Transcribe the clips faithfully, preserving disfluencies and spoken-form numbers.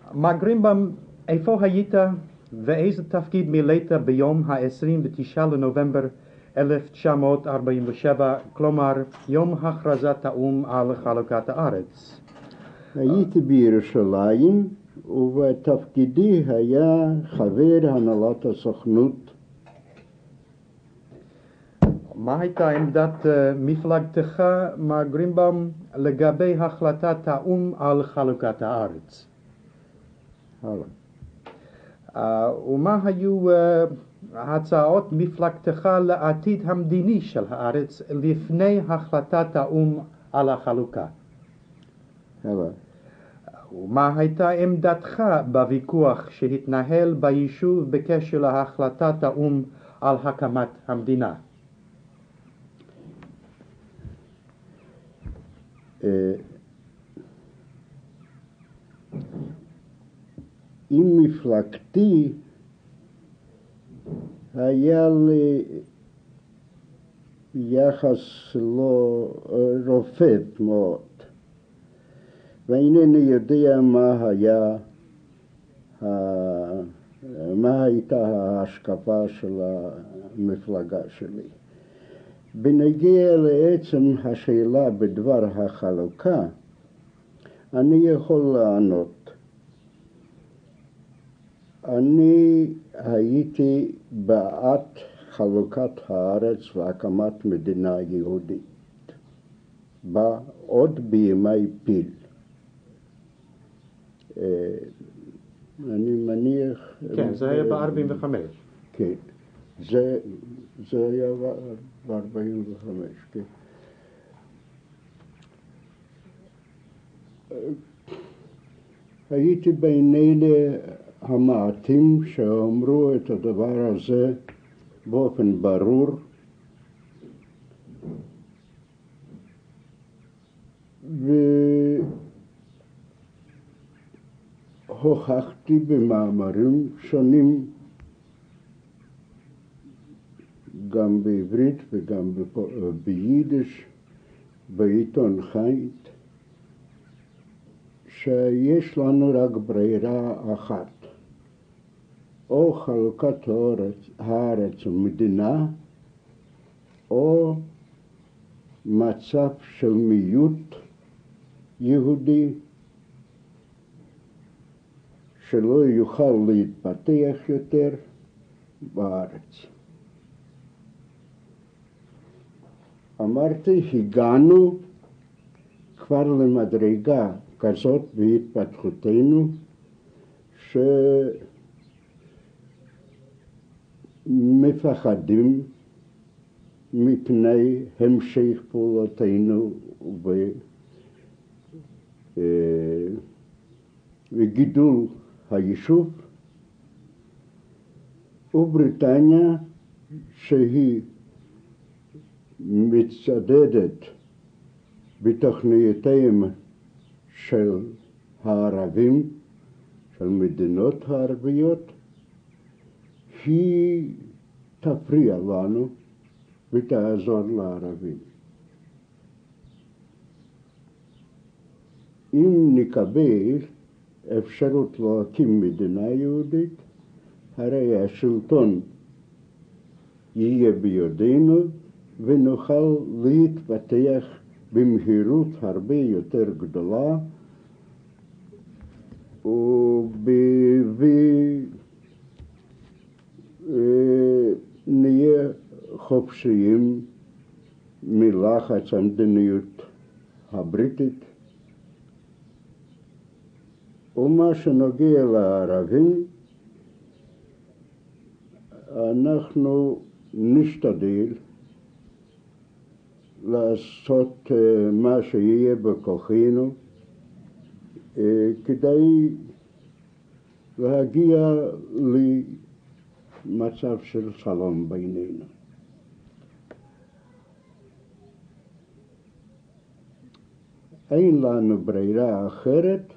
מר גרינבאום, איפה היית ואיזה תפקיד מילאת ביום ה-עשרים ותשעה לנובמבר אלף תשע מאות ארבעים ושבע, כלומר יום הכרזת האו"ם על חלוקת הארץ? הייתי בירושלים, ובתפקידי היה חבר הנהלת הסוכנות. מה הייתה עמדת uh, מפלגתך, מר גרינבאום, לגבי החלטת האו"ם על חלוקת הארץ? הלאה. Uh, ומה היו uh, הצעות מפלגתך לעתיד המדיני של הארץ לפני החלטת האו"ם על החלוקה? הלאה. ומה הייתה עמדתך בוויכוח שהתנהל ביישוב בקשר להחלטת האו"ם על הקמת המדינה? עם מפלגתי היה לי יחס לא רופד מאוד, ואינני יודע מה היה, מה הייתה ההשקפה של המפלגה שלי. בנגיע לעצם השאלה בדבר החלוקה, אני יכול לענות. אני הייתי בעד חלוקת הארץ והקמת מדינה יהודית, עוד בימי פיל. אני מניח... כן, זה היה ב-ארבעים וחמש. כן, זה, זה היה ב-ארבעים וחמש, כן. הייתי בין אלה המעטים שאמרו את הדבר הזה באופן ברור, והוכחתי במאמרים שונים, גם בעברית וגם ביידיש, בעיתון חית, שיש לנו רק ברירה אחת, או חלוקת הארץ, הארץ ומדינה, או מצב של מיעוט יהודי שלא יוכל להתפתח יותר בארץ. אמרתי, הגענו כבר למדרגה כזאת בהתפתחותנו, שמפחדים מפני המשך פעולותינו וגידול היישוב, ובריטניה שהיא מצדדת בתוכניותיהם של הערבים, של מדינות הערביות, היא תפריע לנו ותעזור לערבים. אם נקבל אפשרות להקים מדינה יהודית, הרי השלטון יהיה בידינו ונוכל להתפתח במהירות הרבה יותר גדולה, ונהיה חופשיים מלחץ המדיניות הבריטית. ומה שנוגע לערבים, אנחנו נשתדל לעשות מה שיהיה בכוחנו כדי להגיע למצב של שלום בינינו. אין לנו ברירה אחרת,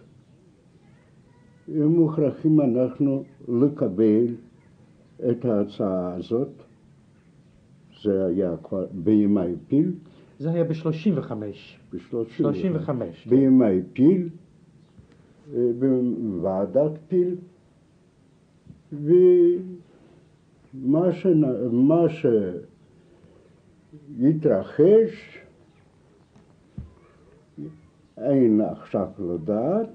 ומוכרחים אנחנו לקבל את ההצעה הזאת. זה היה כבר בימי פיל. זה היה ב-שלושים וחמש. ב-שלושים וחמש. וחמש. בימי פיל, בוועדת פיל, ומה ש... מה שיתרחש אין עכשיו לדעת,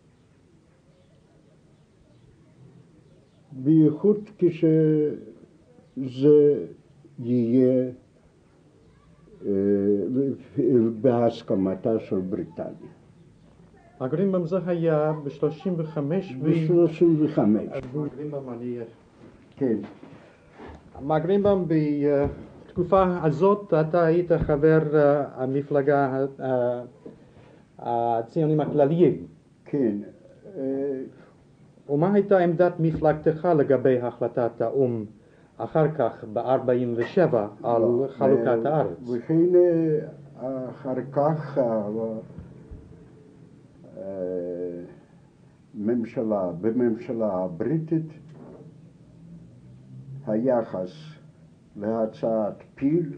בייחוד כשזה יהיה בהסכמתה של בריטניה. הגרינבאום זה היה ב-שלושים וחמש. ב-שלושים וחמש. הגרינבאום אני... כן. הגרינבאום בתקופה הזאת אתה היית חבר המפלגה הציונים הכלליים. כן. ומה הייתה עמדת מפלגתך לגבי החלטת האו"ם אחר כך ב-ארבעים ושבע על חלוקת הארץ? וכן אחר כך ממשלה, בממשלה הבריטית היחס להצעת פיל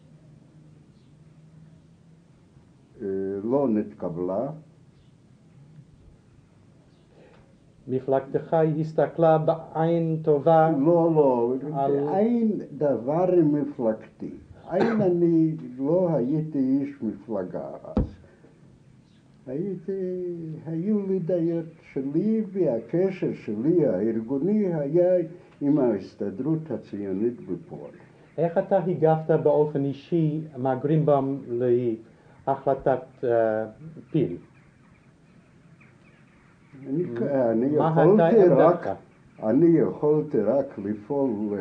לא נתקבלה. מפלגתך הסתכלה בעין טובה? לא, לא, על... אין דבר מפלגתי. אין, אני לא הייתי איש מפלגה אז. הייתי, היו לי דעות שלי, והקשר שלי הארגוני היה עם ההסתדרות הציונית בפועל. איך אתה הגבת באופן אישי מהגרינבאום להחלטת uh, פיל? אני, אני, יכולתי רק, אני יכולתי רק לפעול uh,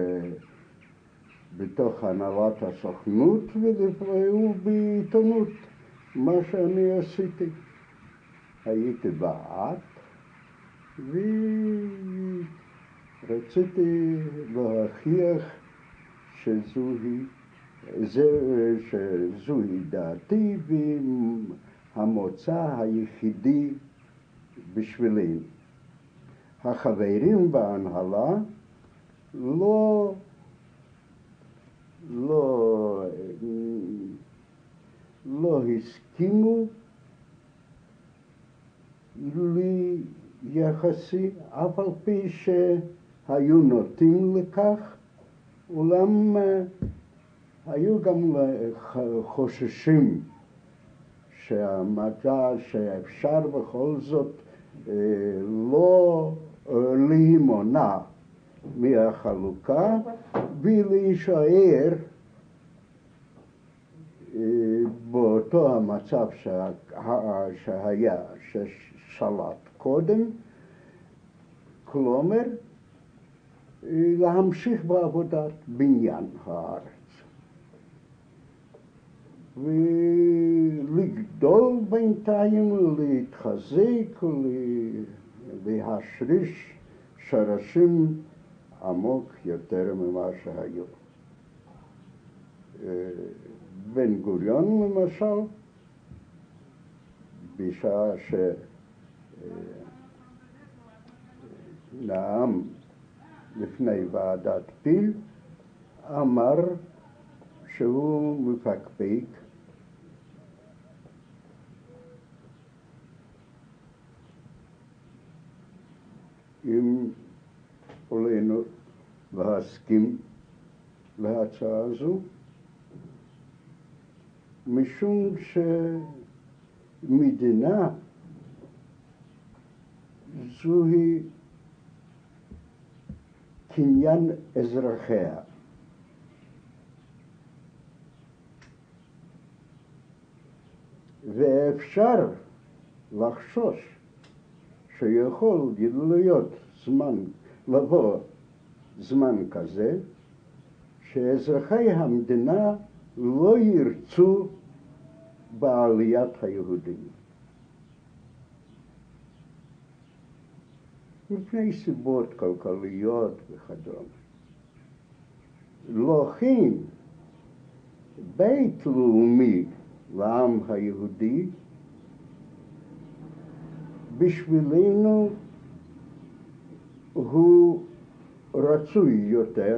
בתוך הנהלת הסוכנות ולפעול בעיתונות, מה שאני עשיתי. הייתי בעד ורציתי להוכיח שזוהי, זה, שזוהי דעתי והמוצא היחידי בשבילי. החברים בהנהלה לא, לא, לא הסכימו לי יחסי, אף על פי שהיו נוטים לכך, אולם היו גם חוששים שהמדע שאפשר בכל זאת לא להימנע מהחלוקה ולהישאר באותו המצב שהיה, ששלט קודם, כלומר להמשיך בעבודת בניין הארץ ולגדול בינתיים ולהתחזק ולהשריש שרשים עמוק יותר ממה שהיו. בן גוריון למשל, בשעה שנאם לפני ועדת פיל, אמר שהוא מפקפק אם עלינו להסכים להצעה הזו, משום שמדינה זוהי קניין אזרחיה. ואפשר לחשוש שיכול להיות זמן, לבוא זמן כזה, שאזרחי המדינה לא ירצו בעליית היהודים. מפני סיבות כלכליות וכדומה. לא כן, בית לאומי לעם היהודי, בשבילנו הוא רצוי יותר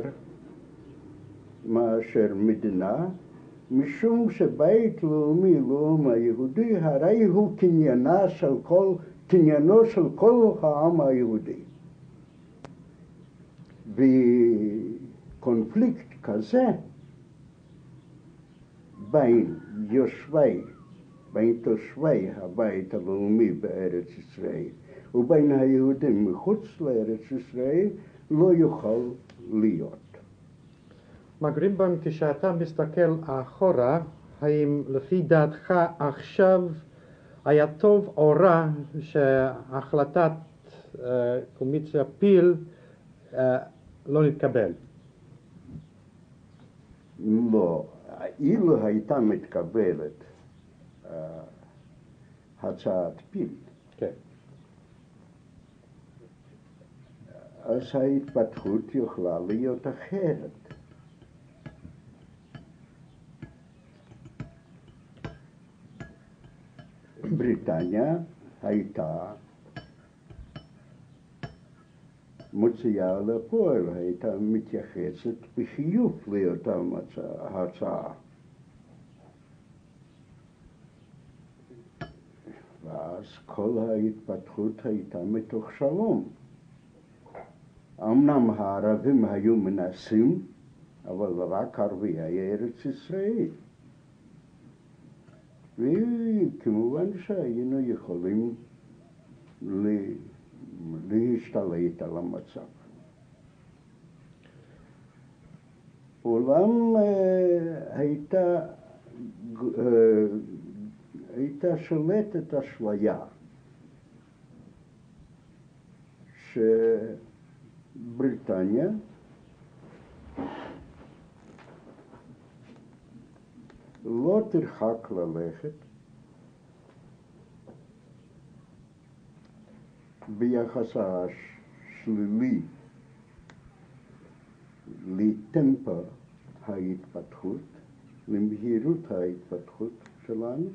מאשר מדינה, משום שבית לאומי לעם היהודי הרי הוא קניינה של כל קניינו של כל העם היהודי. וקונפליקט כזה בין יושבי, בין תושבי הבית הלאומי בארץ ישראל ובין היהודים מחוץ לארץ ישראל לא יוכל להיות. מר גרינבוים, כשאתה מסתכל אחורה, האם לפי דעתך עכשיו היה טוב או רע שהחלטת uh, קומיציה פיל uh, לא נתקבל? לא, אילו הייתה מתקבלת uh, הצעת פיל, כן. אז ההתפתחות יכולה להיות אחרת. בריטניה הייתה מוציאה לפועל, הייתה מתייחסת בחיוב לאותה הצעה. ואז כל ההתפתחות הייתה מתוך שלום. אמנם הערבים היו מנסים, אבל רק ערביי ארץ ישראל. וכמובן שהיינו יכולים להשתלט על המצב. אולם הייתה, הייתה שולטת אשליה שבריטניה לא תרחק ללכת ביחס השלילי לטמפה ההתפתחות, למהירות ההתפתחות שלנו,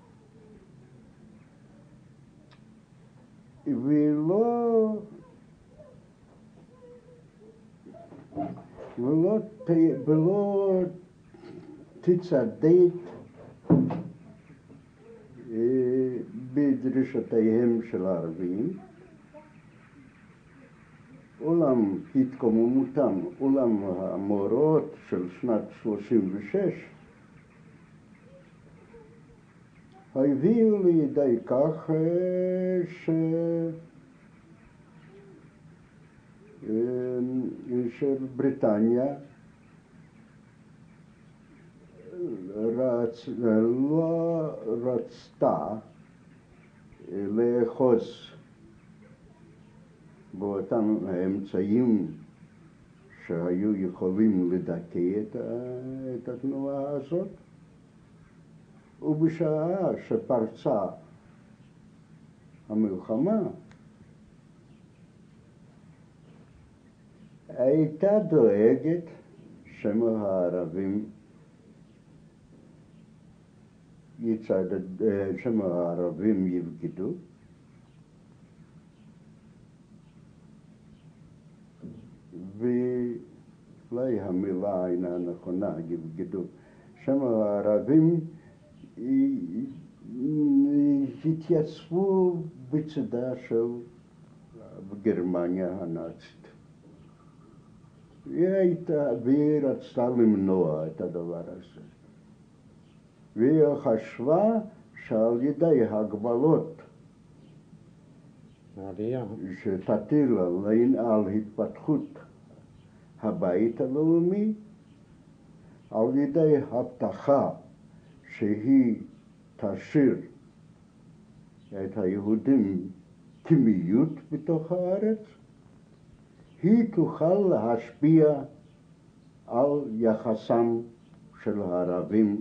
ולא ולא, ולא תצדד בדרישותיהם של הערבים, אולם התקוממותם, אולם המאורעות של שנת שלושים ושש הביאו לידי כך ש... שבריטניה רצ... לא רצתה לאחוז באותם האמצעים שהיו יכולים לדכא את, את התנועה הזאת, ובשעה שפרצה המלחמה הייתה דואגת שמא הערבים יצעד, שמא הערבים יבגדו, ואולי המילה אינה נכונה, יבגדו, שמא הערבים התייצבו בצדה של גרמניה הנאצית. היא הייתה, והיא רצתה למנוע את הדבר הזה. והיא חשבה שעל ידי הגבלות שתטיל על התפתחות הבית הלאומי, על ידי הבטחה שהיא תשאיר את היהודים כמיעוט בתוך הארץ, היא תוכל להשפיע על יחסם של הערבים,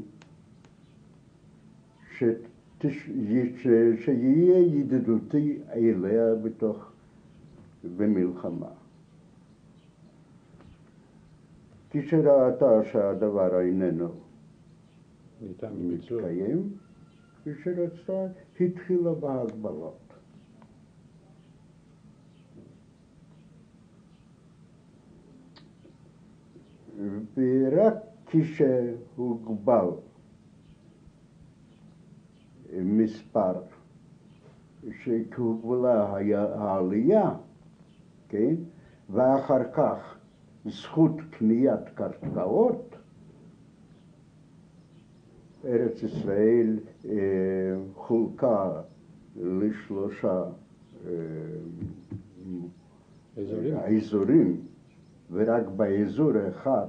שתש... ש... שיהיה ידידותי אליה בתוך, במלחמה. כשראתה שהדבר איננו מתקיים, כשרצתה, התחילה בהגבלות. ורק כשהוגבל מספר שקיבלה העלייה, כן? ואחר כך זכות קניית קרקעות, ארץ ישראל אה, חולקה לשלושה אה, אזורים. האזורים, ורק באזור אחד,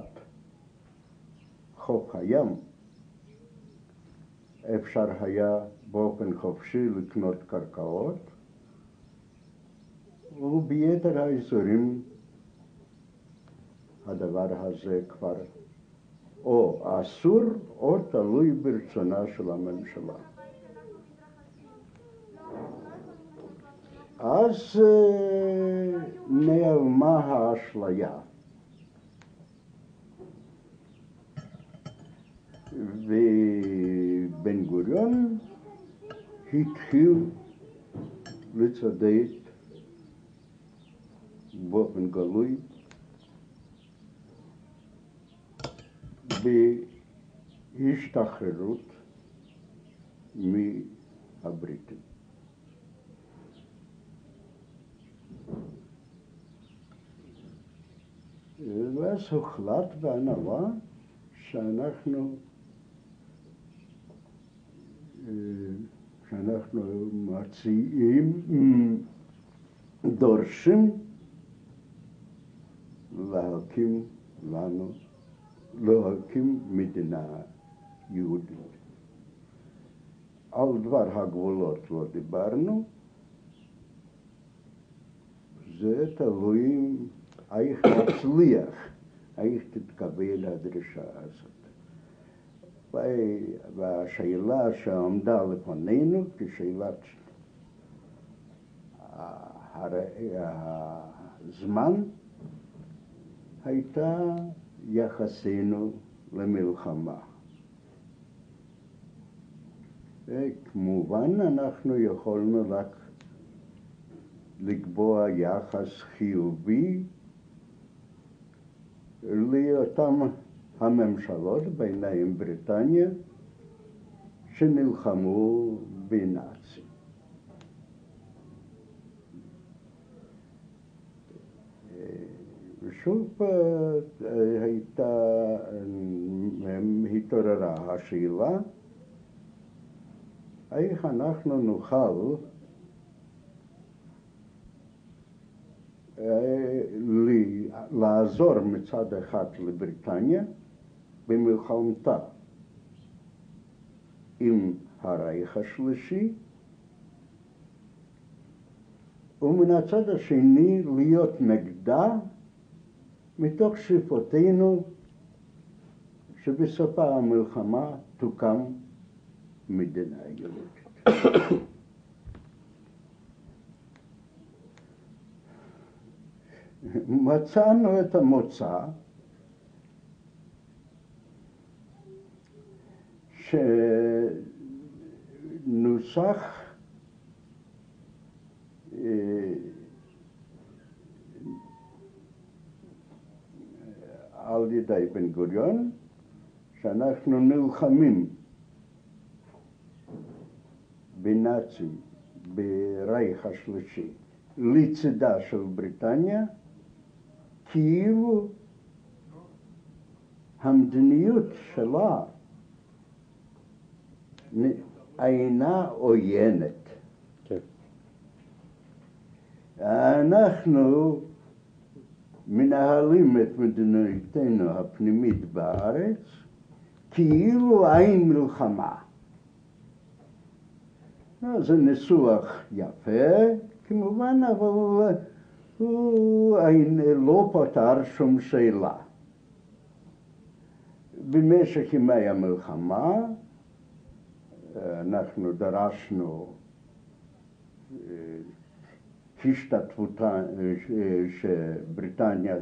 חוף הים, אפשר היה באופן חופשי לקנות קרקעות, וביתר האזורים הדבר הזה כבר או אסור או תלוי ברצונה של הממשלה. אז נעלמה האשליה. ובן גוריון התחיל לצדד באופן גלוי בהשתחררות מהבריטים. ואז הוחלט בהנהלה שאנחנו שאנחנו מציעים, דורשים להקים לנו, להקים מדינה יהודית. על דבר הגבולות לא דיברנו, זה תלוי איך נצליח, איך תתקבל הדרישה הזאת. והשאלה שעמדה לפנינו כשאלת הזמן הייתה יחסנו למלחמה. כמובן אנחנו יכולנו רק לקבוע יחס חיובי לאותם הממשלות, ביניהם בריטניה, שנלחמו בנאצים. ושוב הייתה, התעוררה השאלה, איך אנחנו נוכל לעזור מצד אחד לבריטניה במלחמתה עם הרייך השלישי, ומן הצד השני להיות נגדה מתוך שאיפותינו שבסופה המלחמה תוקם מדינה יהודית. מצאנו את המוצא שנוסח על ידי בן גוריון, שאנחנו נלחמים בנאצים ברייך השלישי לצידה של בריטניה, כאילו המדיניות שלה אינה עוינת. כן. אנחנו מנהלים את מדינתנו הפנימית בארץ כאילו אין מלחמה. זה ניסוח יפה, כמובן, אבל הוא לא פותר שום שאלה. במשך ימי המלחמה אנחנו דרשנו השתתפותה, שבריטניה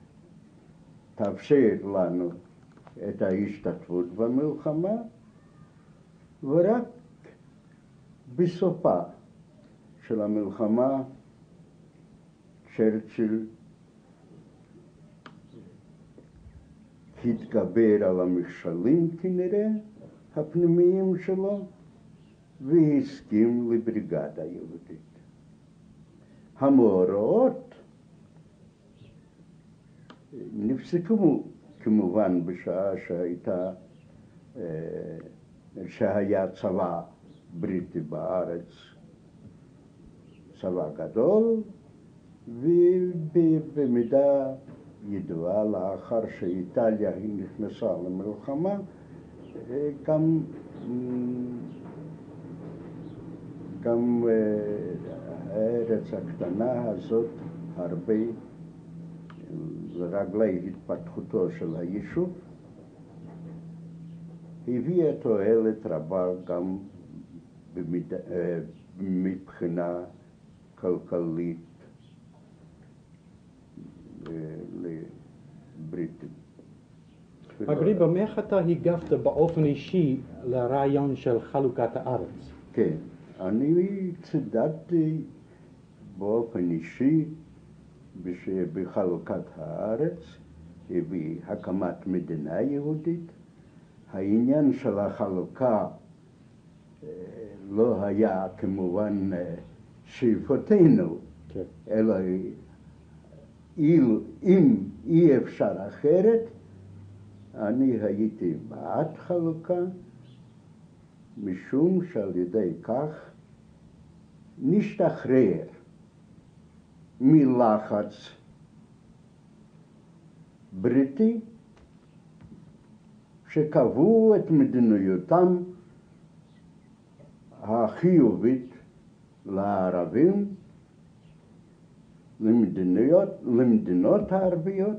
תאפשר לנו את ההשתתפות במלחמה, ורק בסופה של המלחמה צ'רצ'יל התגבר על המכשולים כנראה הפנימיים שלו, והסכים לבריגדה יהודית. המאורעות נפסקו כמובן בשעה שהייתה, שהיה צבא בריטי בארץ, צבא גדול, ובמידה ידועה לאחר שאיטליה נכנסה למלחמה, גם, גם הארץ הקטנה הזאת הרבה לרגלי התפתחותו של היישוב, הביאה תועלת רבה גם במידה, מבחינה כלכלית לבריטים. אגריבם, איך אתה הגבת באופן אישי לרעיון של חלוקת הארץ? כן, אני צידדתי באופן אישי בחלוקת הארץ ובהקמת מדינה יהודית. העניין של החלוקה לא היה כמובן שאיפותינו, כן. אלא אם אי אפשר אחרת, אני הייתי בעד חלוקה, משום שעל ידי כך נשתחרר מלחץ בריטי שקבעו את מדיניותם החיובית לערבים, למדינות, למדינות הערביות,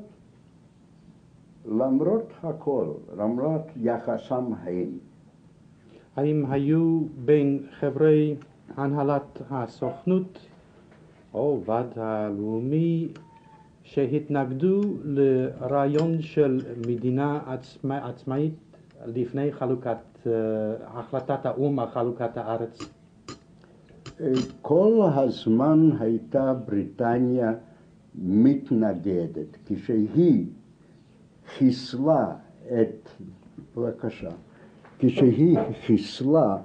למרות הכל, למרות יחסם הם. האם היו בין חברי הנהלת הסוכנות או ועד הלאומי שהתנגדו לרעיון של מדינה עצמא, עצמאית לפני חלוקת, uh, החלטת האו"ם על חלוקת הארץ? כל הזמן הייתה בריטניה מתנגדת. כשהיא חיסלה את, בבקשה, כשהיא חיסלה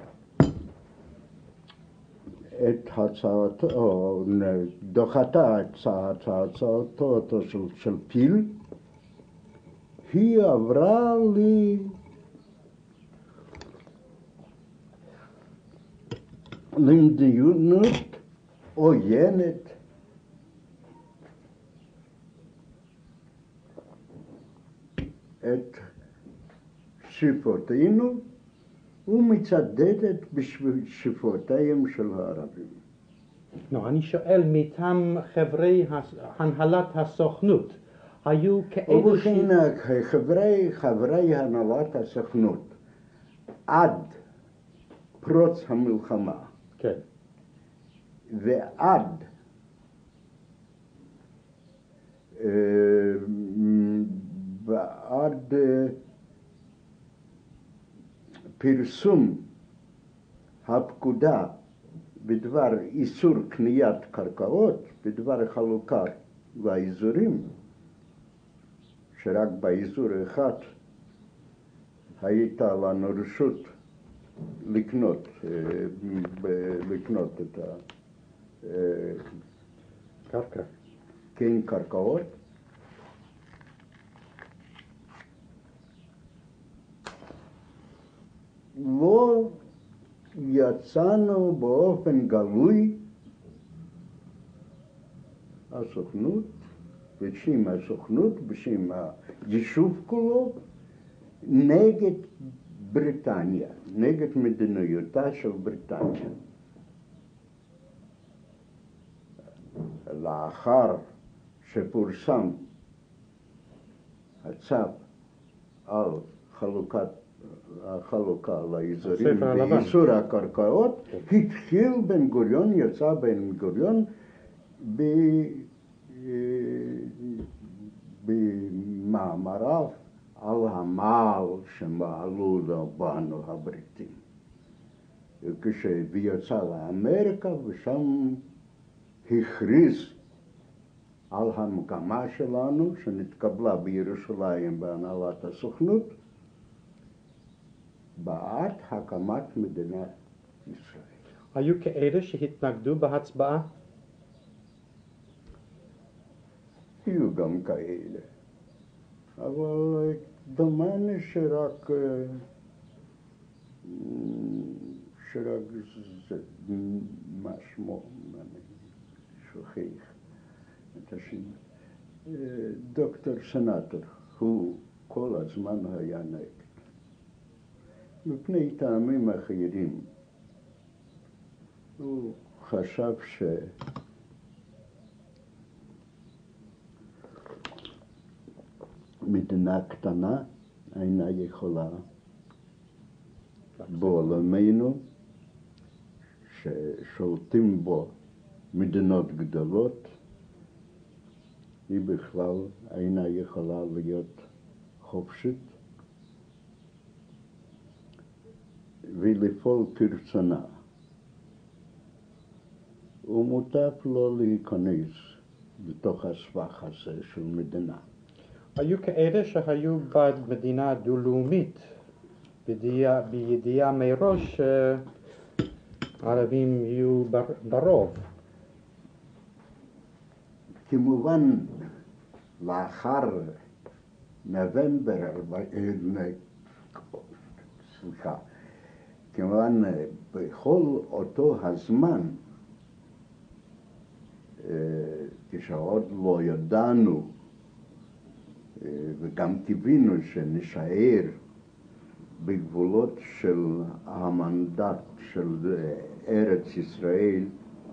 את הצעתו, או דוחתה את הצעתו של, של פיל, היא עברה לי למדיניות עוינת את שאיפותינו ומצדדת בשאיפותיהם של הערבים. לא, אני שואל מטעם חברי הנהלת הסוכנות, היו כאלה ובכן, חברי, חברי הנהלת הסוכנות עד פרוץ המלחמה, כן. ועד ועד פרסום הפקודה בדבר איסור קניית קרקעות, בדבר חלוקה לאזורים, שרק באזור אחד הייתה לנו רשות לקנות, לקנות את הקרקע. כן, קרקעות. לא יצאנו באופן גלוי, הסוכנות, בשם הסוכנות, בשם היישוב כולו, נגד בריטניה, נגד מדיניותה של בריטניה. לאחר שפורסם הצו על חלוקת החלוקה לאזורים ואיסור הקרקעות, התחיל בן גוריון, יצא בן גוריון במאמריו על המעל שמעלו בנו הבריטים. כשיצא לאמריקה ושם הכריז על המגמה שלנו שנתקבלה בירושלים בהנהלת הסוכנות, בעד הקמת מדינה ישראל. היו כאלה שהתנגדו בהצבעה? היו גם כאלה, אבל דומני שרק שרק זה מה שמו, אני שוכח את השם, דוקטור סנטור, הוא כל הזמן היה נגד, מפני טעמים אחרים. הוא חשב ש... מדינה קטנה אינה יכולה בעולמנו ששולטים בו מדינות גדולות, היא בכלל אינה יכולה להיות חופשית ולפעול כרצונה. ומותר לו להיכנס לתוך הסבך הזה של מדינה. היו כאלה שהיו בעד מדינה דו-לאומית, בידיעה, בידיעה מראש שהערבים יהיו ברוב. כמובן, לאחר נובמבר, סליחה, כמובן, בכל אותו הזמן, כשעוד לא ידענו וגם קיווינו שנשאר בגבולות של המנדט של ארץ ישראל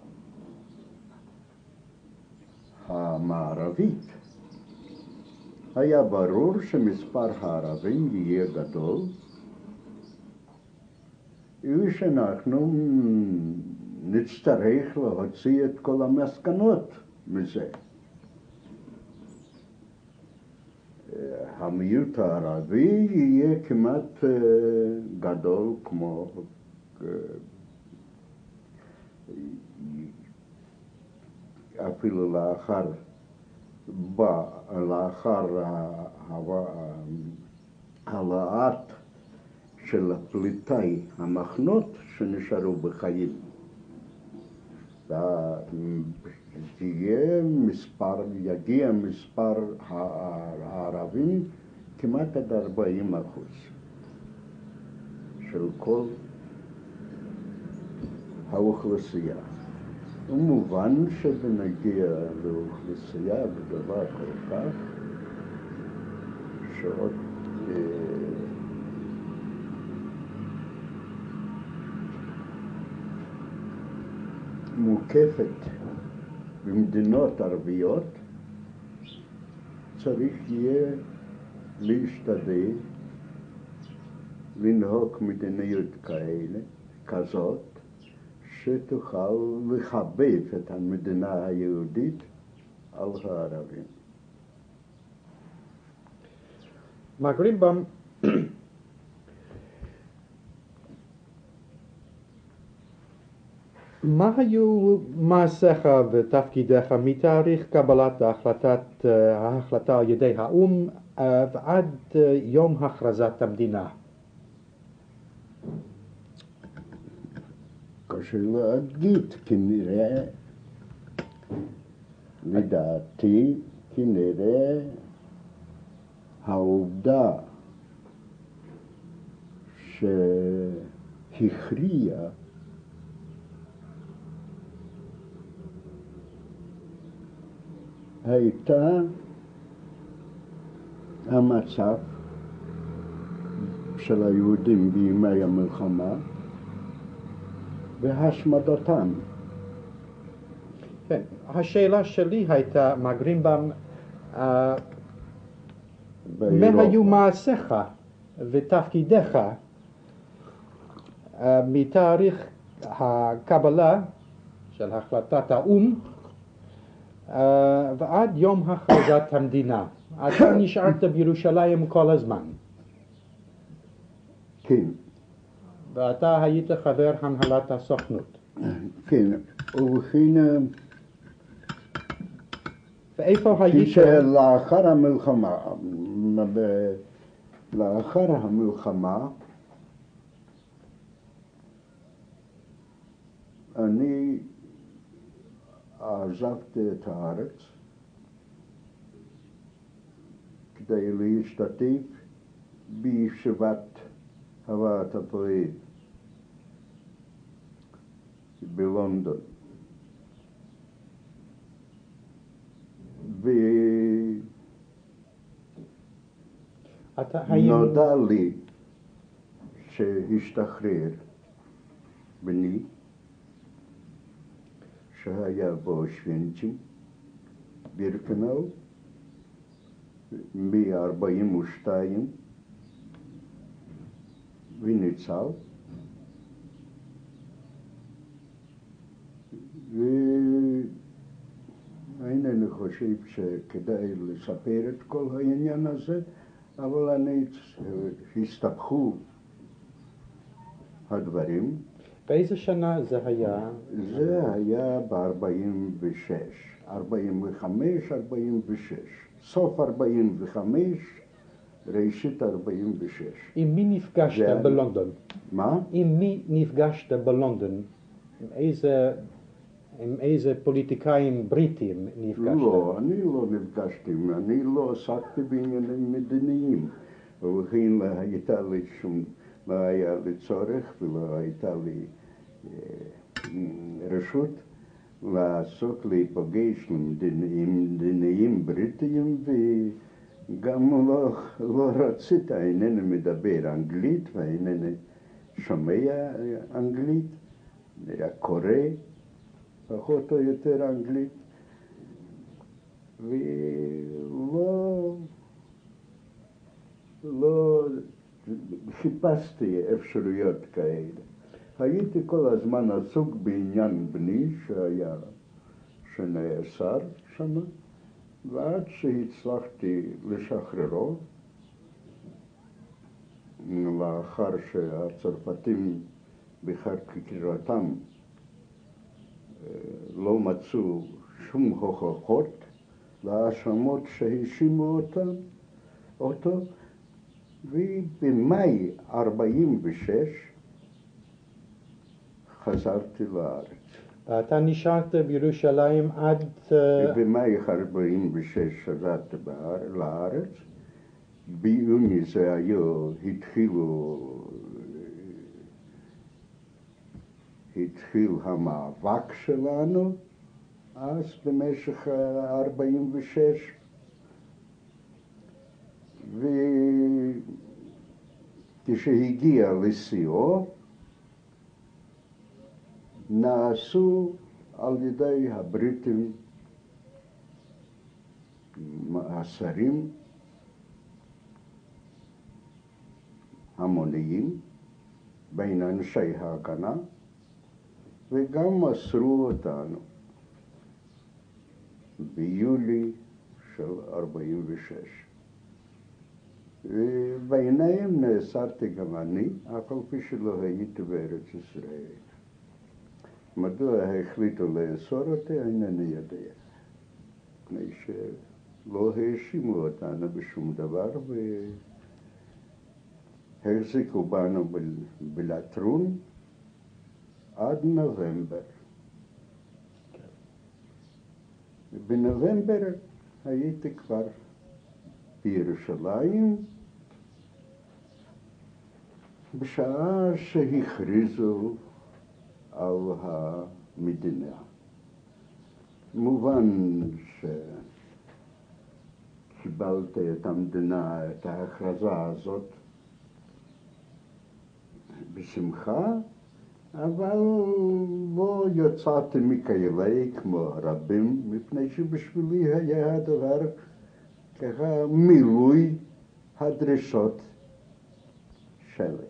המערבית, היה ברור שמספר הערבים יהיה גדול ושאנחנו נצטרך להוציא את כל המסקנות מזה. המיעוט הערבי יהיה כמעט גדול כמו אפילו לאחר לאחר העלאת של פליטי המחנות שנשארו בחיים. יהיה מספר, יגיע מספר הערבים כמעט עד ארבעים אחוז של כל האוכלוסייה. ומובן שבנגיע לאוכלוסייה גדולה כל כך, שעוד מוקפת במדינות ערביות, צריך יהיה להשתדל לנהוג מדיניות כאלה, כזאת, שתוכל לחבב את המדינה היהודית על הערבים. מר גרינבאום, מה היו מעשיך ותפקידיך מתאריך קבלת ההחלטת, ההחלטה על ידי האו"ם ועד יום הכרזת המדינה? קשה להגיד, כנראה, לדעתי, כנראה העובדה שהכריע הייתה המצב של היהודים בימי המלחמה והשמדתם. כן, השאלה שלי הייתה, מר גרינבאום, מה היו מעשיך ותפקידיך מתאריך הקבלה של החלטת האו"ם ועד יום הכרזת המדינה? אתה נשארת בירושלים כל הזמן. כן. ואתה היית חבר הנהלת הסוכנות. כן, ובכן, ואיפה היית? לאחר המלחמה, לאחר המלחמה, עזבתי את הארץ כדי להשתתף בישיבת הבאת הפועל בלונדון. ונודע לי שהשתחרר בני שהיה באושוויץ בירקנאו מ-ארבעים ושתיים וניצל, ואינני חושב שכדאי לספר את כל העניין הזה, אבל אני הסתבכו הדברים. באיזה שנה זה היה? זה היה ב-ארבעים ושש, ארבעים וחמש, ארבעים ושש, סוף ארבעים וחמש, ראשית ארבעים ושש. עם מי נפגשת זה... בלונדון? מה? עם מי נפגשת בלונדון? עם איזה, עם איזה פוליטיקאים בריטים נפגשת? לא, אני לא נפגשתי, אני לא עסקתי בעניינים מדיניים, וכן לא הייתה לי שום, לא היה לי צורך ולא הייתה לי רשות לעסוק, להיפגש עם מדינאים בריטיים, וגם לא, לא רצית, אינני מדבר אנגלית ואינני שומע אנגלית, קורא פחות או יותר אנגלית, ולא לא חיפשתי אפשרויות כאלה. הייתי כל הזמן עסוק בעניין בני שהיה, שנאסר שם, ועד שהצלחתי לשחררו, לאחר שהצרפתים בחקירתם לא מצאו שום הוכחות להאשמות שהאשימו אותם, אותו, ובמאי ארבעים ושש חזרתי לארץ. אתה נשארת בירושלים עד... במאי ארבעים ושש חזרתי לארץ. ביוני זה היו, התחילו, התחיל המאבק שלנו, אז במשך ארבעים ושש, וכשהגיע לשיאו, נעשו על ידי הבריטים מאסרים המוניים בין אנשי ההגנה, וגם מסרו אותנו ביולי של ארבעים ושש. וביניהם נאסרתי גם אני, אף על פי שלא הייתי בארץ ישראל. מדוע החליטו לאסור אותי, אינני יודע. מפני שלא האשימו אותנו בשום דבר, והחזיקו בנו בלטרון עד נובמבר. בנובמבר הייתי כבר בירושלים, בשעה שהכריזו על המדינה. מובן שקיבלתי את המדינה, את ההכרזה הזאת, בשמחה, אבל לא יצאתי מכאלה כמו רבים, מפני שבשבילי היה הדבר ככה מילוי הדרישות שלי.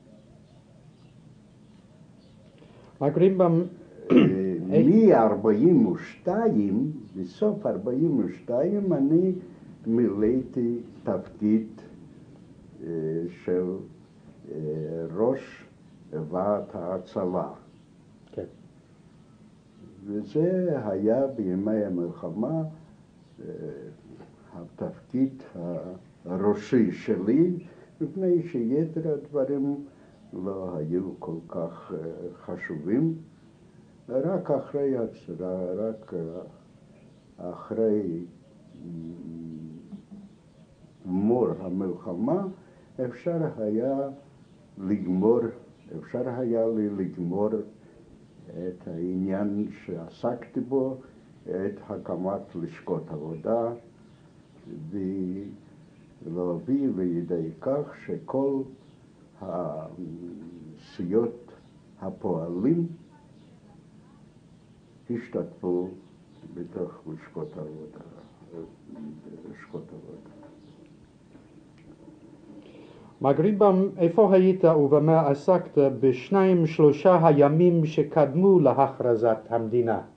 הגרימבם... מ-ארבעים ושתיים, בסוף ארבעים ושתיים, אני מילאתי תפקיד של ראש ועד ההצלה. כן. וזה היה בימי המלחמה התפקיד הראשי שלי, מפני שיתר הדברים לא היו כל כך חשובים, רק אחרי הצרה, רק אחרי גמור המלחמה, אפשר היה לגמור, אפשר היה לי לגמור את העניין שעסקתי בו, את הקמת לשכות עבודה, ולהביא לידי כך שכל הסיעות הפועלים השתתפו בתוך לשכות עבודה. לשכות עבודה. מר גרינבאום, איפה היית ובמה עסקת בשניים שלושה הימים שקדמו להכרזת המדינה?